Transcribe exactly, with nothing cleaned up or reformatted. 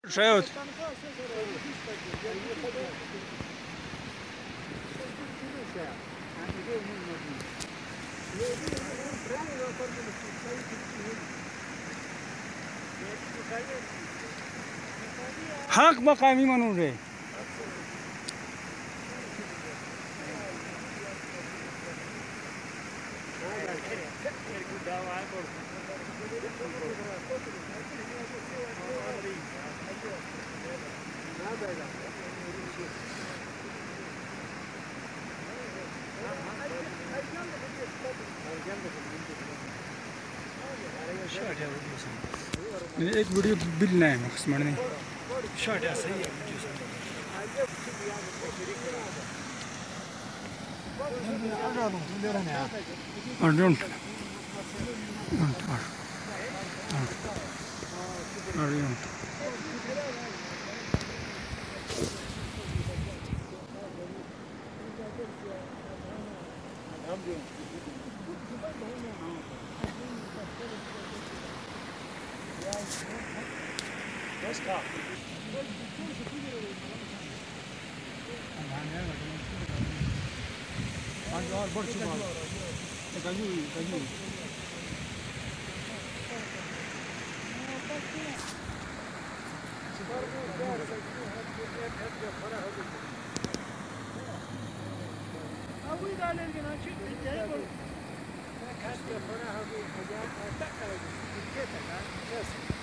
Шеют. حق مقامی منوره ایک ویڈیو بل نہ ہے مقصد نہیں شاٹ ہے صحیح ہے اور ڈونٹ اور ڈونٹ Let's go. اور بڑھ چکا ہے کہیں کہیں ابھی ڈالیں گے نا چھٹ جائے گا کھاس کے بڑا ہو گیا